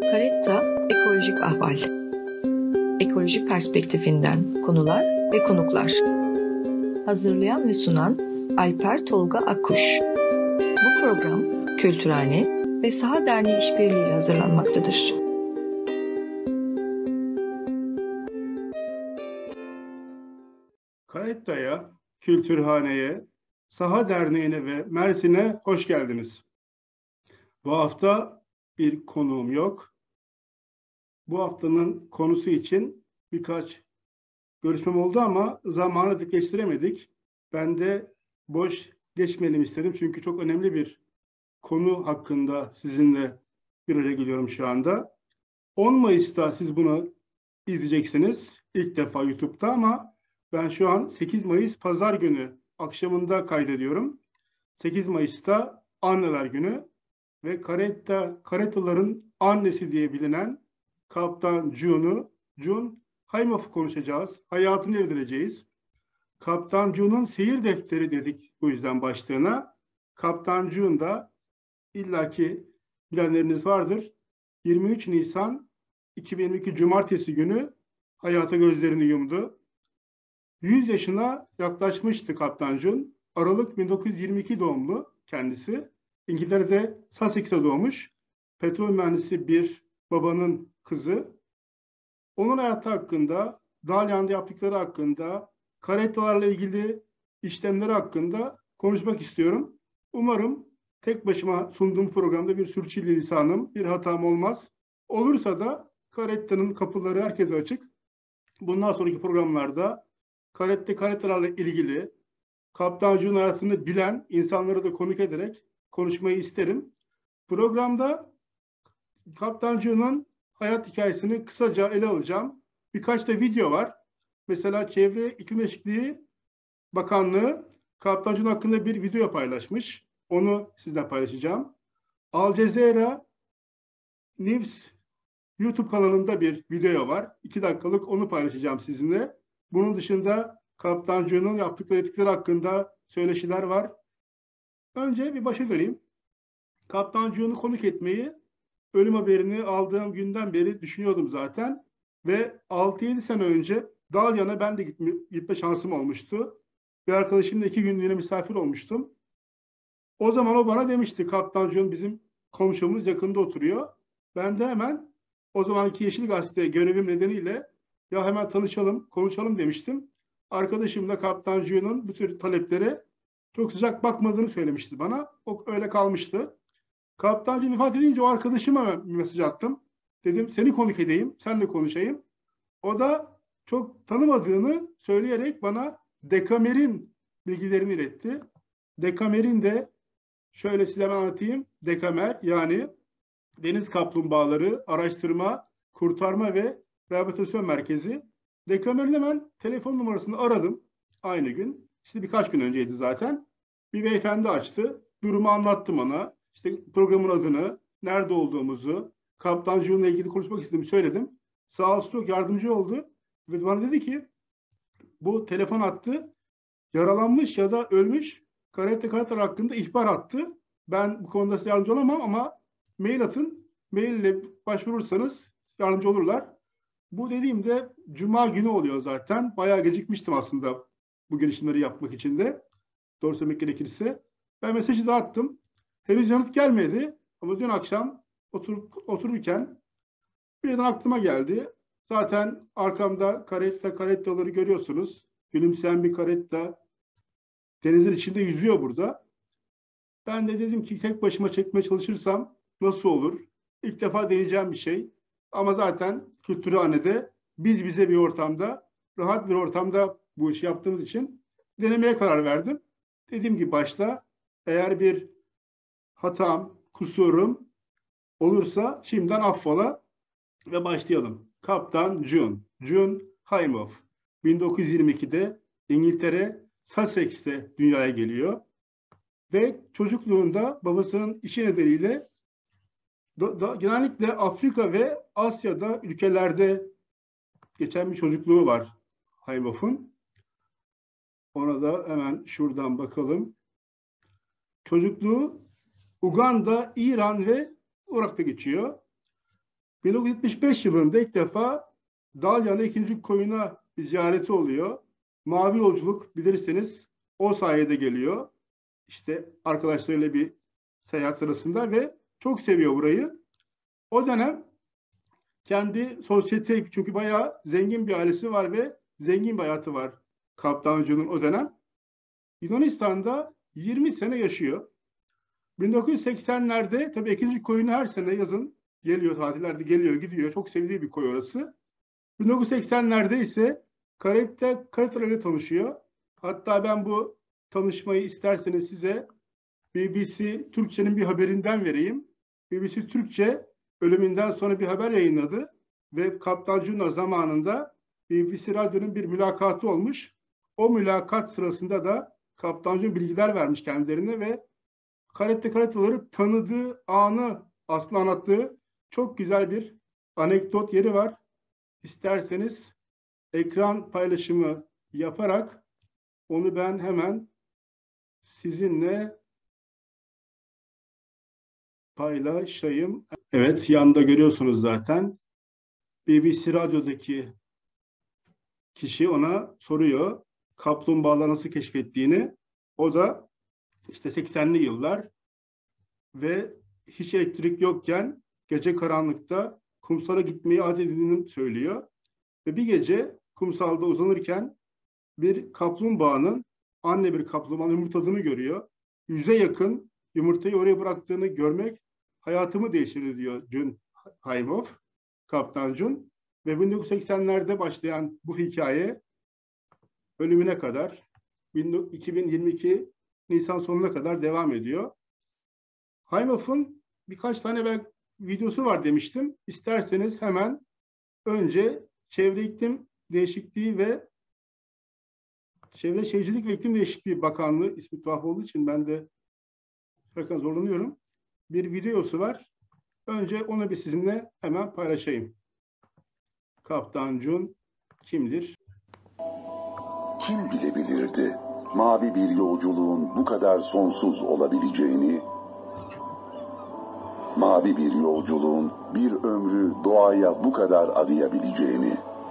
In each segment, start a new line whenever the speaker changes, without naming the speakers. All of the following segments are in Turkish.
Karetta Ekolojik Ahval. Ekoloji perspektifinden konular ve konuklar. Hazırlayan ve sunan Alper Tolga Akkuş. Bu program Kültürhane ve Saha Derneği işbirliğiyle hazırlanmaktadır.
Karetta'ya, Kültürhane'ye, Saha Derneği'ne ve Mersin'e hoş geldiniz. Bu hafta bir konuğum yok. Bu haftanın konusu için birkaç görüşmem oldu ama zamanı geçiremedik. Ben de boş geçmeyelim istedim çünkü çok önemli bir konu hakkında sizinle bir araya geliyorum şu anda. 10 Mayıs'ta siz bunu izleyeceksiniz ilk defa YouTube'da ama ben şu an 8 Mayıs Pazar günü akşamında kaydediyorum. 8 Mayıs'ta Anneler Günü ve Karettaların annesi diye bilinen Kaptan June Haymoff'u konuşacağız. Hayatını irdeleyeceğiz. Kaptan June'un seyir defteri dedik bu yüzden başlığına. Kaptan June da illaki bilenleriniz vardır. 23 Nisan 2022 Cumartesi günü hayata gözlerini yumdu. 100 yaşına yaklaşmıştı Kaptan June. Aralık 1922 doğumlu kendisi. İngiltere'de Sussex'te doğmuş. Petrol mühendisi bir babanın kızı. Onun hayatı hakkında, Dalyan'da yaptıkları hakkında, karettalarla ilgili işlemleri hakkında konuşmak istiyorum. Umarım tek başıma sunduğum programda bir sürçülisanım, bir hatam olmaz. Olursa da Karetta'nın kapıları herkese açık. Bundan sonraki programlarda karettalarla ilgili Kaptan June hayatını bilen insanları da konuk ederek konuşmayı isterim. Programda Kaptan June'un hayat hikayesini kısaca ele alacağım. Birkaç da video var. Mesela Çevre İklim Değişikliği Bakanlığı Kaptan June hakkında bir video paylaşmış. Onu sizle paylaşacağım. Al Jazeera News YouTube kanalında bir video var. 2 dakikalık onu paylaşacağım sizinle. Bunun dışında Kaptan June'un yaptıkları etkileri hakkında söyleşiler var. Önce bir başa döneyim. Kaptan June'u konuk etmeyi ölüm haberini aldığım günden beri düşünüyordum zaten. Ve 6-7 sene önce Dalyan'a ben de gitme şansım olmuştu. Bir arkadaşımla 2 günlüğüne misafir olmuştum. O zaman o bana demişti, Kaptan June bizim komşumuz, yakında oturuyor. Ben de hemen o zamanki Yeşil Gazete görevim nedeniyle ya hemen tanışalım, konuşalım demiştim. Arkadaşım da Kaptan June'un bu tür taleplere çok sıcak bakmadığını söylemişti bana. O öyle kalmıştı. Kaptan June vefat edince o arkadaşıma bir mesaj attım. Dedim seni konuk edeyim, seninle konuşayım. O da çok tanımadığını söyleyerek bana Dekamer'in bilgilerini iletti. Dekamer'in de şöyle size anlatayım. Dekamer yani Deniz Kaplumbağaları Araştırma, Kurtarma ve Rehabilitasyon Merkezi. Dekamer'in hemen telefon numarasını aradım aynı gün. İşte birkaç gün önceydi zaten. Bir beyefendi açtı. Durumu anlattım ona. İşte programın adını, nerede olduğumuzu, Kaptan June'la ilgili konuşmak istediğimi söyledim. Sağ olsun çok yardımcı oldu. Ve bana dedi ki bu telefon hattı yaralanmış ya da ölmüş karettalar hakkında ihbar attı. Ben bu konuda size yardımcı olamam ama mail atın. Mail ile başvurursanız yardımcı olurlar. Bu dediğimde Cuma günü oluyor zaten. Bayağı gecikmiştim aslında bu girişimleri yapmak için de. Doğru söylemek gerekirse. Ben mesajı dağıttım. Henüz yanıt gelmedi. Ama dün akşam otururken birden aklıma geldi. Zaten arkamda karettaları görüyorsunuz. Gülümseyen bir karetta denizin içinde yüzüyor burada. Ben de dedim ki tek başıma çekmeye çalışırsam nasıl olur? İlk defa deneyeceğim bir şey. Ama zaten Kültürhane'de biz bize bir ortamda, rahat bir ortamda bu işi yaptığımız için denemeye karar verdim. Dediğim gibi başta eğer bir hatam, kusurum olursa şimdiden affola ve başlayalım. Kaptan June Haymoff 1922'de İngiltere Sussex'te dünyaya geliyor. Ve çocukluğunda babasının işi nedeniyle genellikle Afrika ve Asya'da ülkelerde geçen bir çocukluğu var Haymoff'un. Ona da hemen şuradan bakalım. Çocukluğu Uganda, İran ve Irak'ta geçiyor. 1975 yılında ilk defa Dalyan'a 2. koyuna bir ziyareti oluyor. Mavi yolculuk bilirsiniz o sayede geliyor. İşte arkadaşlarıyla bir seyahat sırasında ve çok seviyor burayı. O dönem kendi sosyete, çünkü bayağı zengin bir ailesi var ve zengin bir hayatı var Kaptan John'un o dönem. Yunanistan'da 20 sene yaşıyor. 1980'lerde tabii 2. koyunu her sene yazın geliyor, tatillerde geliyor gidiyor. Çok sevdiği bir koy orası. 1980'lerde ise Karatalar'la tanışıyor. Hatta ben bu tanışmayı isterseniz size BBC Türkçe'nin bir haberinden vereyim. BBC Türkçe ölümünden sonra bir haber yayınladı ve Kaptan Cunha zamanında BBC Radyo'nun bir mülakatı olmuş. O mülakat sırasında da Kaptan Cunha bilgiler vermiş kendilerine ve Karataları tanıdığı anı aslında anlattığı çok güzel bir anekdot yeri var. İsterseniz ekran paylaşımı yaparak onu ben hemen sizinle paylaşayım. Evet, yanında görüyorsunuz zaten. BBC Radyo'daki kişi ona soruyor kaplumbağaları nasıl keşfettiğini. O da işte 80'li yıllar ve hiç elektrik yokken gece karanlıkta kumsala gitmeyi adet edindiğini söylüyor. Ve bir gece kumsalda uzanırken bir kaplumbağanın, anne bir kaplumbağanın yumurtladığını görüyor. 100'e yakın yumurtayı oraya bıraktığını görmek hayatımı değiştirdi diyor Jun Haimov, Kaptan Jun. Ve 1980'lerde başlayan bu hikaye ölümüne kadar 2022 Nisan sonuna kadar devam ediyor. Haimov'un birkaç tane videosu var demiştim. İsterseniz hemen önce Çevre İklim Değişikliği ve Çevre Şehircilik ve İklim Değişikliği Bakanlığı, ismi tuhaf olduğu için ben de zorlanıyorum. Bir videosu var. Önce onu bir sizinle hemen paylaşayım. Kaptan Jun kimdir?
Kim bilebilirdi mavi bir yolculuğun bu kadar sonsuz olabileceğini? Mavi bir yolculuğun bir ömrü doğaya bu kadar adayabileceğini?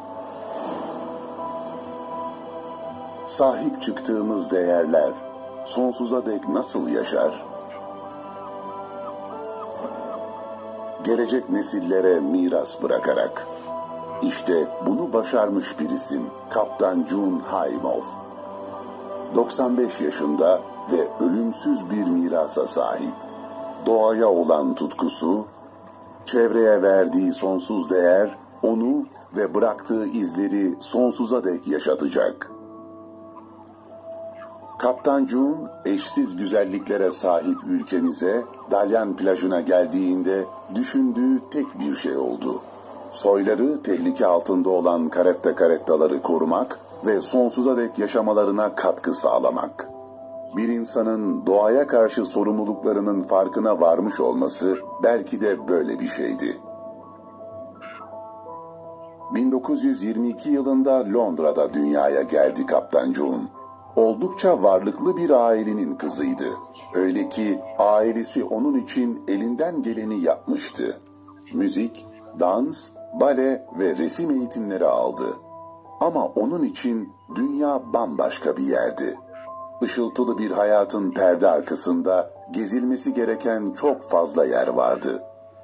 Sahip çıktığımız değerler sonsuza dek nasıl yaşar? Gelecek nesillere miras bırakarak. İşte bunu başarmış bir isim, Kaptan Jun Haimov. 95 yaşında ve ölümsüz bir mirasa sahip. Doğaya olan tutkusu, çevreye verdiği sonsuz değer, onu ve bıraktığı izleri sonsuza dek yaşatacak. Kaptan Jun, eşsiz güzelliklere sahip ülkemize, Dalyan plajına geldiğinde düşündüğü tek bir şey oldu. Soyları tehlike altında olan karettaları korumak ve sonsuza dek yaşamalarına katkı sağlamak. Bir insanın doğaya karşı sorumluluklarının farkına varmış olması belki de böyle bir şeydi. 1922 yılında Londra'da dünyaya geldi Kaptan Jun. Oldukça varlıklı bir ailenin kızıydı. Öyle ki ailesi onun için elinden geleni yapmıştı. Müzik, dans, bale ve resim eğitimleri aldı. Ama onun için dünya bambaşka bir yerdi. Işıltılı bir hayatın perde arkasında gezilmesi gereken çok fazla yer vardı.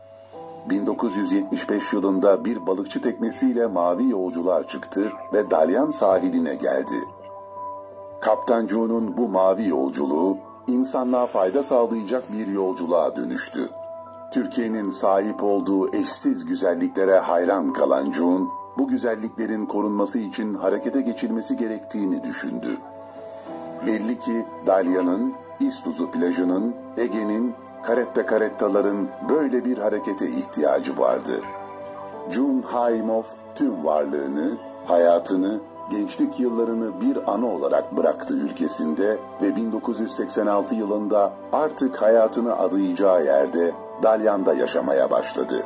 1975 yılında bir balıkçı teknesiyle mavi yolculuğa çıktı ve Dalyan sahiline geldi. Kaptan Jun'un bu mavi yolculuğu insanlığa fayda sağlayacak bir yolculuğa dönüştü. Türkiye'nin sahip olduğu eşsiz güzelliklere hayran kalan Jun, bu güzelliklerin korunması için harekete geçilmesi gerektiğini düşündü. Belli ki Dalyan'ın, İztuzu plajının, Ege'nin, karettaların böyle bir harekete ihtiyacı vardı. Jun Haimov tüm varlığını, hayatını, gençlik yıllarını bir anı olarak bıraktı ülkesinde ve 1986 yılında artık hayatını adayacağı yerde Dalyan'da yaşamaya başladı.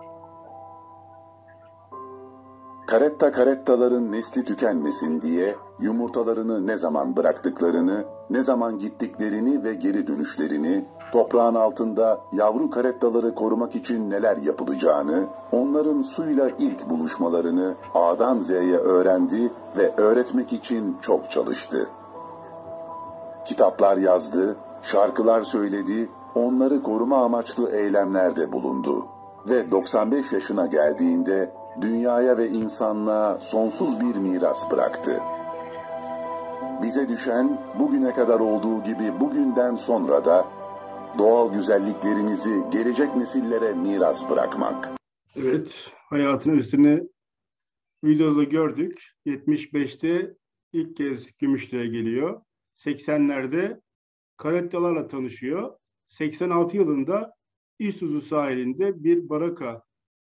Karettaların nesli tükenmesin diye yumurtalarını ne zaman bıraktıklarını, ne zaman gittiklerini ve geri dönüşlerini, toprağın altında yavru karettaları korumak için neler yapılacağını, onların suyla ilk buluşmalarını A'dan Z'ye öğrendi ve öğretmek için çok çalıştı. Kitaplar yazdı, şarkılar söyledi, onları koruma amaçlı eylemlerde bulundu. Ve 95 yaşına geldiğinde dünyaya ve insanlığa sonsuz bir miras bıraktı. Bize düşen bugüne kadar olduğu gibi bugünden sonra da doğal güzelliklerimizi gelecek nesillere miras bırakmak.
Evet, hayatının üstüne videoda gördük. 75'te ilk kez Gümüşlü'ye geliyor. 80'lerde karettalarla tanışıyor. 86 yılında İztuzu sahilinde bir baraka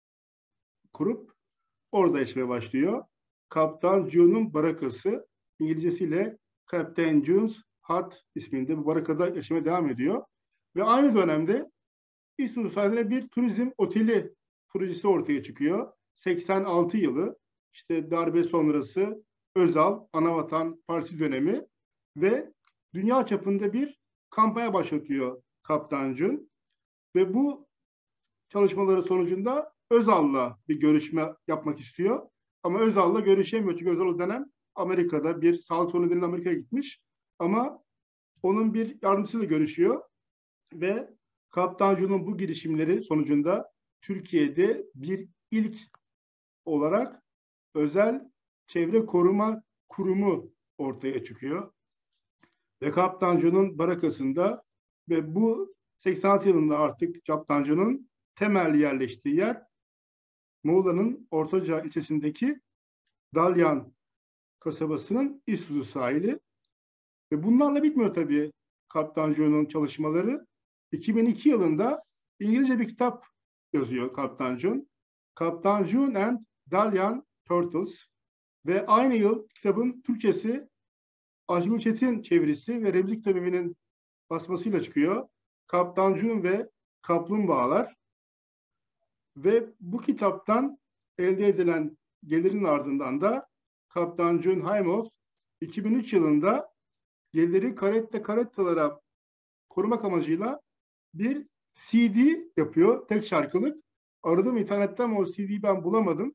kurup orada yaşamaya başlıyor. Kaptan John'un barakası, İngilizcesiyle Captain John's Hut isminde bu barakada yaşamaya devam ediyor. Ve aynı dönemde İztuzu sahilinde bir turizm oteli projesi ortaya çıkıyor. 86 yılı, işte darbe sonrası Özal, Anavatan Partisi dönemi ve dünya çapında bir kampanya başlatıyor Kaptan John. Ve bu çalışmaları sonucunda Özal'la bir görüşme yapmak istiyor. Ama Özal'la görüşemiyor çünkü Özal o dönem Amerika'da bir sağlık sorunu nedeniyle Amerika'ya gitmiş. Ama onun bir yardımcısıyla görüşüyor ve Kaptan John'un bu girişimleri sonucunda Türkiye'de bir ilk olarak özel çevre koruma kurumu ortaya çıkıyor. Ve Kaptan John'un barakasında ve bu 86 yılında artık Kaptan John'un temel yerleştiği yer Muğla'nın Ortaca ilçesindeki Dalyan kasabasının İztuzu sahili. Ve bunlarla bitmiyor tabii Kaptan John'un çalışmaları. 2002 yılında İngilizce bir kitap yazıyor Kaptan John. Kaptan John and Dalyan Turtles. Ve aynı yıl kitabın Türkçesi Ayşegül Çetin çevirisi ve Remzi Kitabevi'nin basmasıyla çıkıyor. Kaptan John ve Kaplumbağalar. Ve bu kitaptan elde edilen gelirin ardından da Kaptan John Haimoff 2003 yılında geliri karettalara korumak amacıyla bir CD yapıyor. Tek şarkılık. Aradım internetten ama o CD'yi ben bulamadım.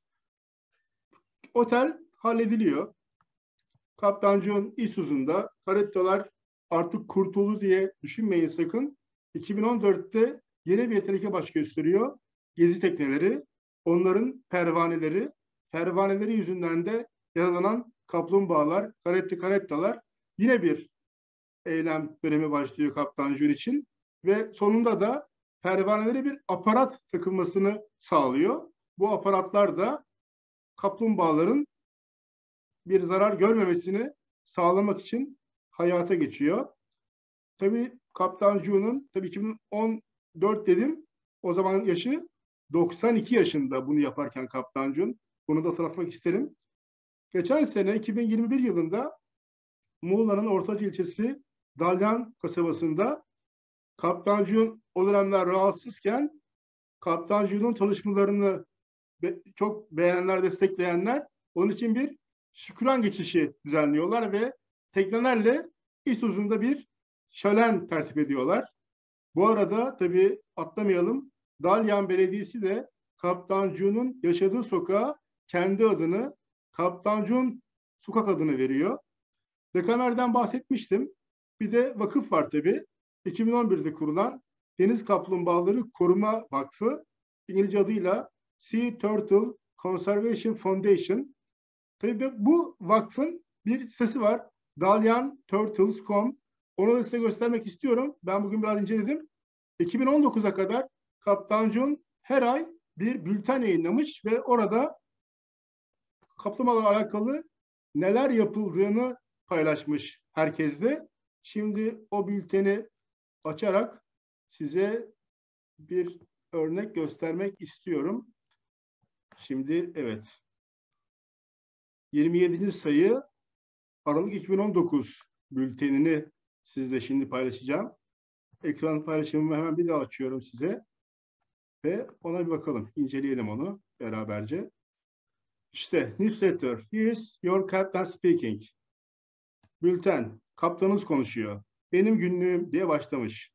Otel hallediliyor. Kaptan John İztuzu'nda karettalar artık kurtuldu diye düşünmeyin sakın. 2014'te yeni bir yeteneğe baş gösteriyor. Gezi tekneleri, onların pervaneleri yüzünden de yaralanan kaplumbağalar, karettalar yine bir eylem dönemi başlıyor Kaptan John için ve sonunda da pervanelere bir aparat takılmasını sağlıyor. Bu aparatlar da kaplumbağaların bir zarar görmemesini sağlamak için hayata geçiyor. Tabii Kaptan John'un 2014 dedim. O zaman yaşı 92 yaşında bunu yaparken Kaptan John. Bunu da hatırlatmak isterim. Geçen sene 2021 yılında Muğla'nın Ortaca ilçesi Dalyan kasabasında Kaptan John o dönemler rahatsızken Kaptan John'un çalışmalarını çok beğenenler, destekleyenler onun için bir şükran geçişi düzenliyorlar ve teknelerle İztuzu'nda bir şölen tertip ediyorlar. Bu arada tabii atlamayalım. Dalyan Belediyesi de Kaptan John'un yaşadığı sokağa kendi adını Kaptan John Sokak adını veriyor. Dekamer'den bahsetmiştim. Bir de vakıf var tabii. 2011'de kurulan Deniz Kaplumbağaları Koruma Vakfı, İngilizce adıyla Sea Turtle Conservation Foundation. Tabii bu vakfın bir sitesi var. dalyanturtles.com. Onu da size göstermek istiyorum. Ben bugün biraz inceledim. 2019'a kadar Kaptan John her ay bir bülten yayınlamış ve orada kaplumbağalarla alakalı neler yapıldığını paylaşmış herkesle. Şimdi o bülteni açarak size bir örnek göstermek istiyorum. Şimdi evet. 27. sayı Aralık 2019 bültenini sizle şimdi paylaşacağım. Ekran paylaşımımı hemen bir daha açıyorum size. Ve ona bir bakalım. İnceleyelim onu beraberce. İşte newsletter. Here's your captain speaking. Bülten. Kaptanınız konuşuyor. Benim günlüğüm diye başlamış.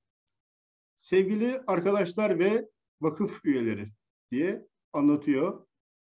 Sevgili arkadaşlar ve vakıf üyeleri diye anlatıyor.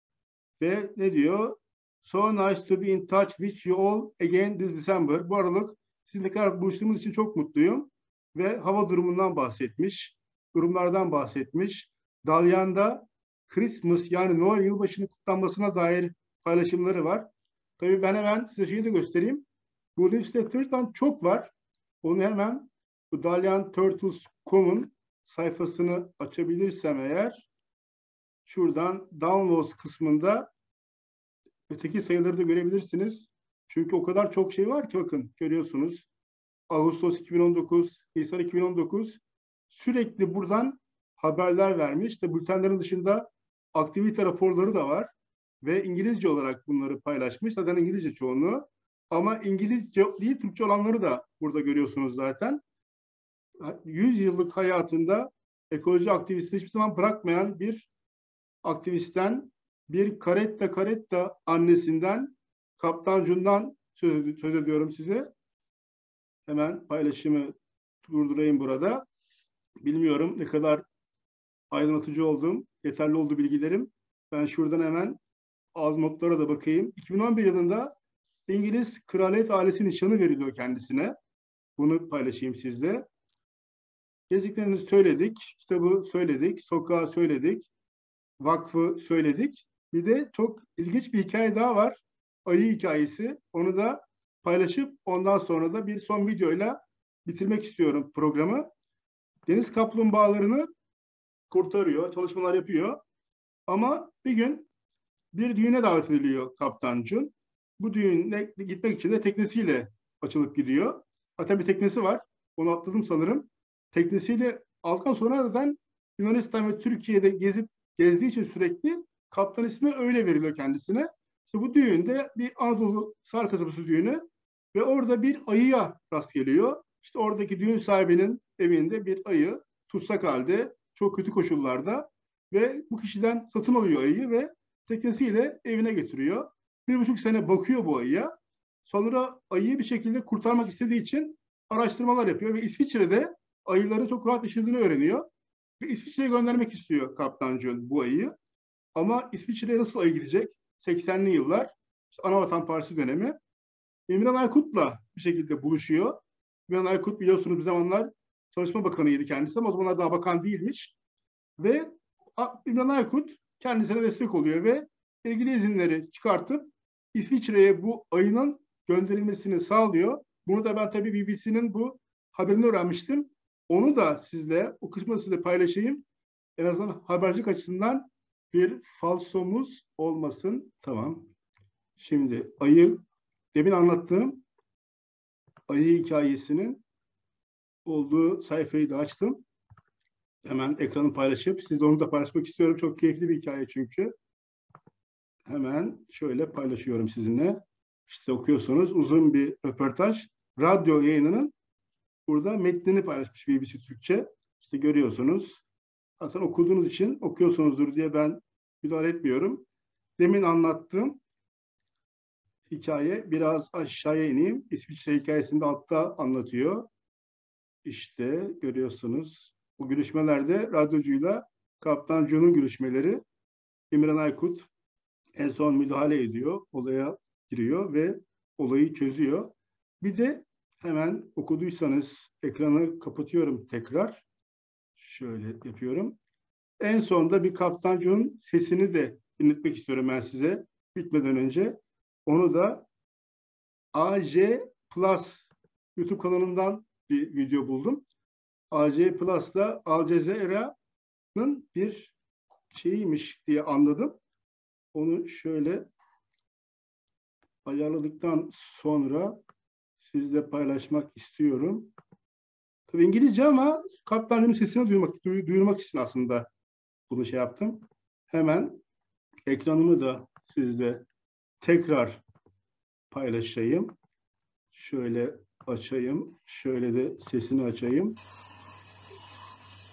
Ve ne diyor? So nice to be in touch with you all again this December. Bu aralık sizinle tekrar buluştuğumuz için çok mutluyum. Ve hava durumundan bahsetmiş. Durumlardan bahsetmiş. Dalyan'da Christmas yani Noel yılbaşının kutlanmasına dair paylaşımları var. Tabii ben hemen size şeyi de göstereyim. Bu newsletter'dan çok var. Onu hemen bu dalyanturtles.com'un sayfasını açabilirsem eğer şuradan downloads kısmında öteki sayıları da görebilirsiniz. Çünkü o kadar çok şey var ki bakın görüyorsunuz. Ağustos 2019, Nisan 2019 sürekli buradan haberler vermiş. İşte bültenlerin dışında aktivite raporları da var. Ve İngilizce olarak bunları paylaşmış. Zaten İngilizce çoğunluğu. Ama İngilizce değil, Türkçe olanları da burada görüyorsunuz zaten. 100 yıllık hayatında ekoloji aktivistini hiçbir zaman bırakmayan bir aktivistten, bir karetta annesinden, Kaptan Jun'dan söz ediyorum size. Hemen paylaşımı durdurayım burada. Bilmiyorum ne kadar aydınlatıcı oldum, yeterli oldu bilgilerim. Ben şuradan hemen notlara da bakayım. 2011 yılında İngiliz kraliyet ailesi nişanı veriliyor kendisine. Bunu paylaşayım sizle. Gezdiklerimizi söyledik, kitabı söyledik, sokağı söyledik, vakfı söyledik. Bir de çok ilginç bir hikaye daha var. Ayı hikayesi. Onu da paylaşıp ondan sonra da bir son videoyla bitirmek istiyorum programı. Deniz kaplumbağalarını kurtarıyor, çalışmalar yapıyor. Ama bir gün bir düğüne davet ediliyor Kaptan Jun. Bu düğüne gitmek için de teknesiyle açılıp gidiyor. Zaten bir teknesi var. Onu atladım sanırım. Teknesiyle aldıktan sonra zaten Yunanistan ve Türkiye'de gezdiği için sürekli kaptan ismi öyle veriliyor kendisine. İşte bu düğünde bir Anadolu Sar kasabası düğünü ve orada bir ayıya rast geliyor. İşte oradaki düğün sahibinin evinde bir ayı tutsak halde, çok kötü koşullarda ve bu kişiden satın alıyor ayıyı ve teknesiyle evine getiriyor. 1,5 sene bakıyor bu ayıya. Sonra ayıyı bir şekilde kurtarmak istediği için araştırmalar yapıyor ve İsviçre'de ayıların çok rahat yaşadığını öğreniyor. Ve İsviçre'ye göndermek istiyor Kaptan Jun bu ayıyı. Ama İsviçre'ye nasıl ayı gidecek? 80'li yıllar, işte Anavatan Partisi dönemi. İmran Aykut'la bir şekilde buluşuyor. İmran Aykut biliyorsunuz bir zamanlar Çalışma Bakanı'ydı kendisi ama o zamanlar daha bakan değilmiş. Ve İmran Aykut kendisine destek oluyor ve ilgili izinleri çıkartıp İsviçre'ye bu ayının gönderilmesini sağlıyor. Bunu da ben tabii BBC'nin bu haberini öğrenmiştim. Onu da sizle, o kısmını sizle paylaşayım. En azından habercilik açısından bir falsomuz olmasın. Tamam. Şimdi ayı, demin anlattığım ayı hikayesinin olduğu sayfayı da açtım. Hemen ekranı paylaşıp sizle onu da paylaşmak istiyorum. Çok keyifli bir hikaye çünkü. Hemen şöyle paylaşıyorum sizinle. İşte okuyorsunuz uzun bir röportaj. Radyo yayınının burada metnini paylaşmış BBC Türkçe. İşte görüyorsunuz. Zaten okuduğunuz için okuyorsunuzdur diye ben müdahale etmiyorum. Demin anlattığım hikaye biraz aşağıya ineyim. İsviçre hikayesini de altta anlatıyor. İşte görüyorsunuz. Bu görüşmelerde radyocuyla Kaptan Jun'un görüşmeleri. İmran Aykut en son müdahale ediyor. Olaya giriyor ve olayı çözüyor. Bir de hemen okuduysanız ekranı kapatıyorum tekrar. Şöyle yapıyorum. En sonda bir Kaptan Jun'un sesini de dinletmek istiyorum ben size. Bitmeden önce. Onu da AJ Plus YouTube kanalından bir video buldum. AJ Plus'ta Al Jazeera'nın bir şeyiymiş diye anladım. Onu şöyle ayarladıktan sonra sizle paylaşmak istiyorum. Tabii İngilizce ama Kaptan'ın sesini duyurmak için aslında bunu şey yaptım. Hemen ekranımı da sizle tekrar paylaşayım. Şöyle açayım. Şöyle de sesini açayım. İzleyelim.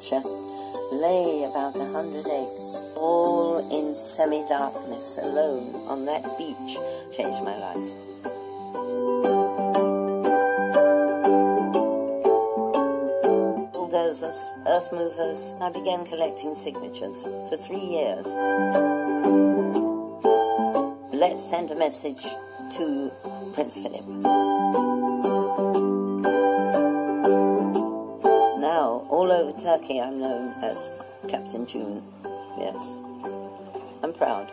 creature lay about 100 eggs, all in semi-darkness, alone on that beach, changed my life. Bulldozers, earth movers, I began collecting signatures for 3 years. Let's send a message to Prince Philip. Now, all over Turkey, I'm known as Captain June. Yes, I'm proud.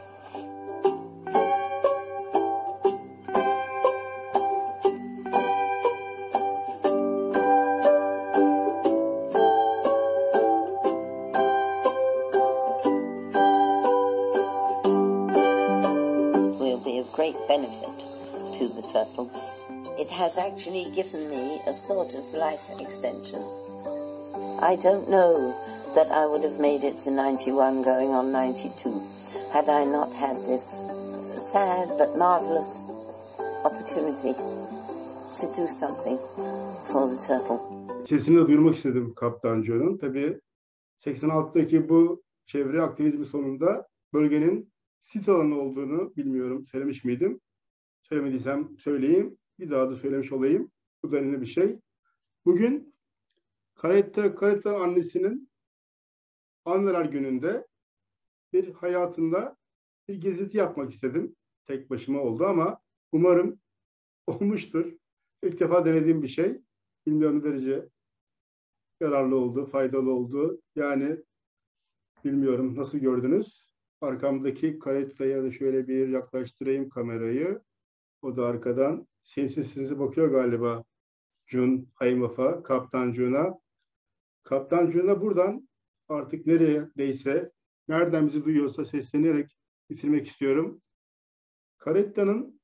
Will be of great benefit to the turtles. It has actually given me a sort of life extension. I don't know that I would have made it to 91 going on 92 had I not had this sad but marvelous opportunity to do something for the turtle.
Sesini duyurmak istedim Kaptan John'un. Tabii 86'daki bu çevre aktivizmi sonunda bölgenin sit alanı olduğunu bilmiyorum. Söylemiş miydim? Söylemediysem söyleyeyim. Bir daha da söylemiş olayım. Bu da önemli bir şey. Bugün Caretta annesinin Anneler Günü'nde bir hayatında bir gezinti yapmak istedim. Tek başıma oldu ama umarım olmuştur. İlk defa denediğim bir şey. Bilmiyorum ne derece yararlı oldu, faydalı oldu. Yani bilmiyorum nasıl gördünüz. Arkamdaki Caretta'ya da şöyle bir yaklaştırayım kamerayı. O da arkadan sinsi bakıyor galiba. Jun Haimaf'a, Kaptan Jun'a. Kaptan Jun'a buradan artık neredeyse, nereden bizi duyuyorsa seslenerek bitirmek istiyorum. Caretta'nın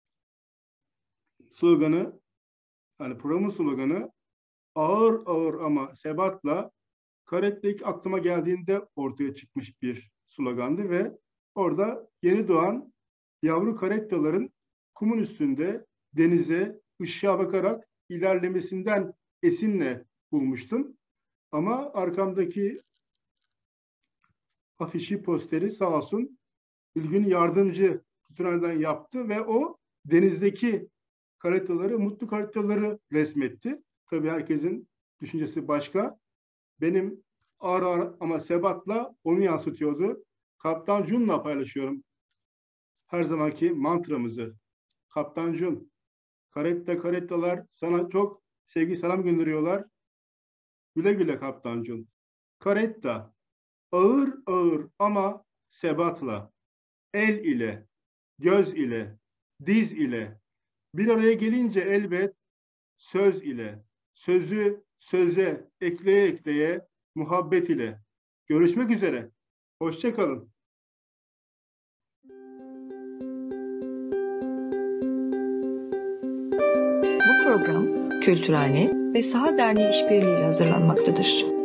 sloganı, yani programın sloganı ağır ağır ama sebatla Caretta ilk aklıma geldiğinde ortaya çıkmış bir slogandı ve orada yeni doğan yavru Caretta'ların kumun üstünde denize, ışığa bakarak ilerlemesinden esinle bulmuştum. Ama arkamdaki afişi, posteri sağ olsun Ülgün yardımcı tutanadan yaptı ve o denizdeki Caretta'ları, mutlu Caretta'ları resmetti. Tabii herkesin düşüncesi başka. Benim ağır ağır ama sebatla onu yansıtıyordu. Kaptan Jun'la paylaşıyorum her zamanki mantramızı. Kaptan Jun, Caretta'lar sana çok sevgi selam gönderiyorlar. Güle güle Kaptan Jun. Caretta, ağır ağır ama sebatla, el ile, göz ile, diz ile, bir araya gelince elbet söz ile, sözü söze ekleye ekleye, muhabbet ile. Görüşmek üzere. Hoşça kalın.
Bu program Kültürhane ve Saha Derneği işbirliğiyle hazırlanmaktadır.